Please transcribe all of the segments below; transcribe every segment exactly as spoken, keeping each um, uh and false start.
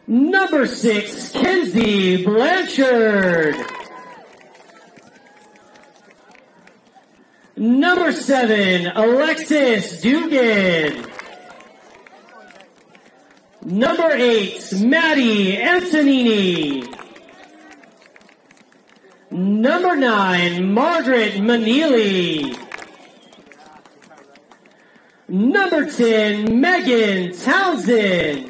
Number six, Kenzie Blanchard. Number seven, Alexis Dugan. Number eight, Maddie Antonini. Number nine, Margaret Maneely. Number ten, Megan Townsend.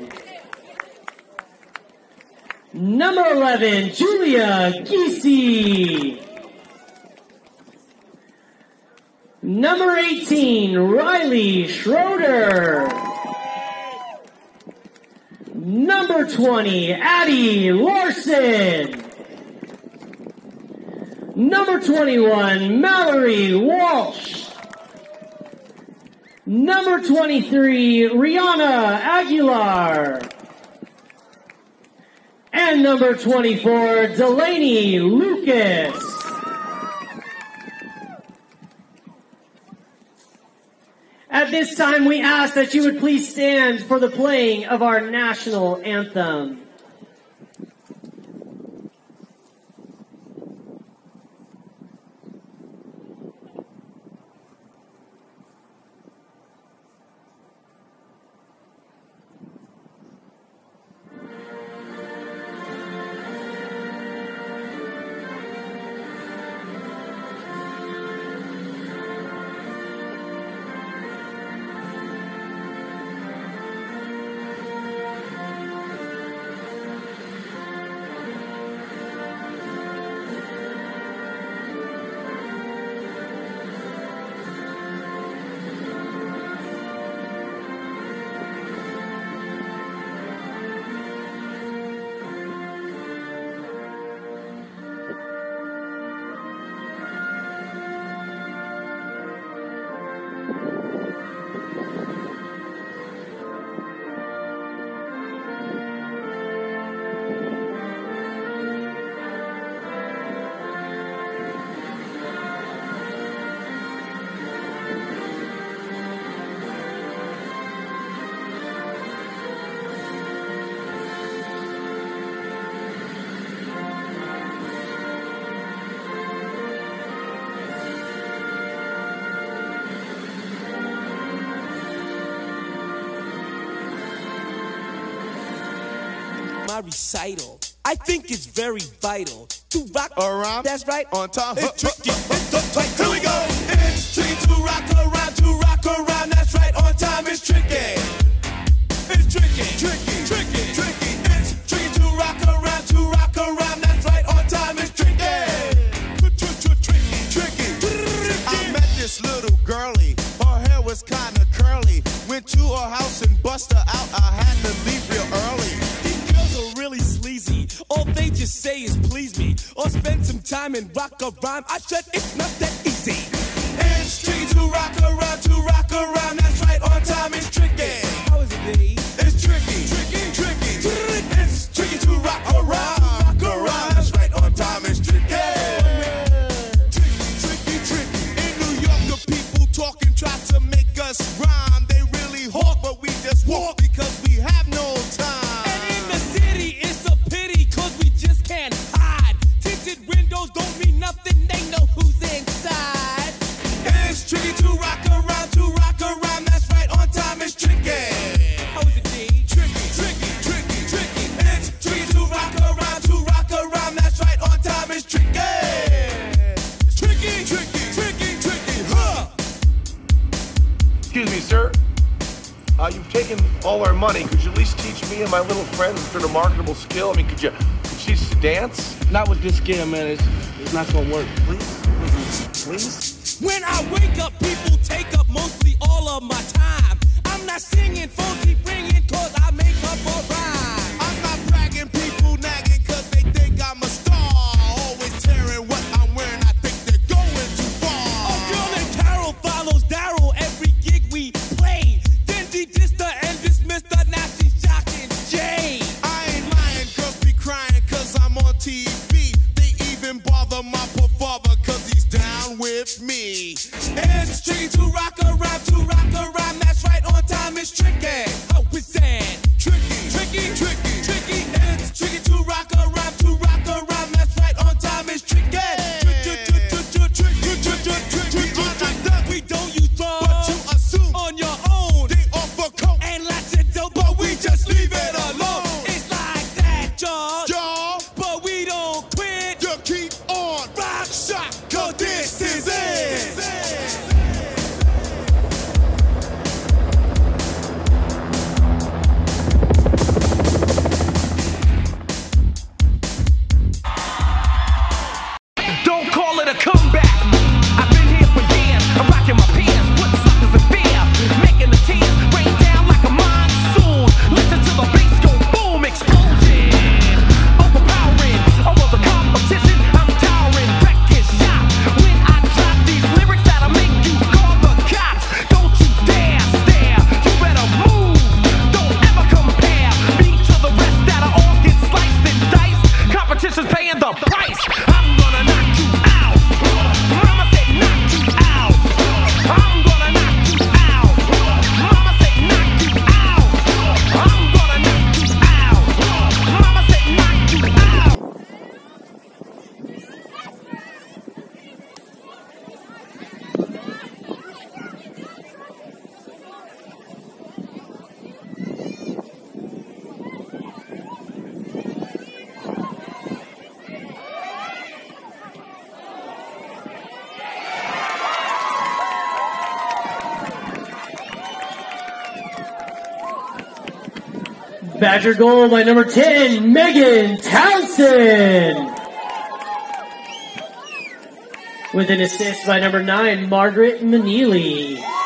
Number eleven, Julia Giese. Number eighteen, Riley Schroeder. Number twenty, Addie Larson. Number twenty-one, Mallory Walsh. Number twenty-three, Rihanna Aguilar. And number twenty-four, Delaney Lucas. At this time, we ask that you would please stand for the playing of our national anthem. My recital, I think it's very vital to rock around. That's right, on time. It's tricky. It's so tight. Here we go. It's tricky to rock around, to rock around. That's right, on time. It's tricky. It's tricky, tricky, tricky, tricky. It's tricky to rock around, to rock around. That's right, on time. It's tricky. Tricky, tricky. I met this little girlie. Her hair was kinda curly. Went to her house and bust her out. I had to leave real early. Really sleazy. All they just say is please me or spend some time and rock a rhyme. I said it's not that easy. It's tricky to rock around, to rock around. That's right, on time. It's tricky. How is it, B? It's tricky, tricky, tricky. It's tricky to rock around, rock around. That's right, on time. It's tricky. Tricky, tricky, tricky. In New York, the people talking try to make us rhyme. They really hawk, but we just walk because we have no time. Don't mean nothing, they know who's inside. It's tricky to rock around, to rock around. That's right, on time. It's tricky. How is it, D? Tricky, tricky, tricky, tricky. It's tricky to rock around, to rock around. That's right, on time. It's tricky. Tricky, tricky, tricky, tricky. Huh. Excuse me, sir. Uh, you've taken all our money. Could you at least teach me and my little friend sort of marketable skill? I mean, could you could she dance? Not with this scale, man. It's, it's not gonna work. Please, please. When I wake up, people take up mostly all of my time. I'm not singing, phone keep ringing, cause I make up a rhyme. I'm not bragging, people nagging, cause they think I'm a star. Always tearing what I'm wearing, I think they're going too far. Oh, girl and Carol follows Daryl every gig we play. Then she dissed her and dismissed her, now she's shocking Jay. I ain't lying, girls be crying, cause I'm on T V. They even bother my poor father, cause he's down with me. It's tricky to rock around, to rock around. That's right, on time. It's tricky. How is that? Tricky, tricky, tricky, tricky. is in. Don't call it a comeback. I've been here for years. I'm rocking my pants, putting suckers in fear, making the tears rain down like a monsoon. Listen to the bass go boom, explosion, overpowering. Over the competition, I'm towering, wrecking shop. When I drop these lyrics that'll make you call the cops. Don't you dare stare. You better move. Don't ever compare me to the rest that'll all get sliced and diced. Competition's paying the price. I'm gonna knock you out. Mama said knock you out. I'm gonna knock you out. Mama said knock you out. I'm gonna knock you out. Mama said knock you out. Badger goal by number ten, Megan Townsend. With an assist by number nine, Margaret Maneely.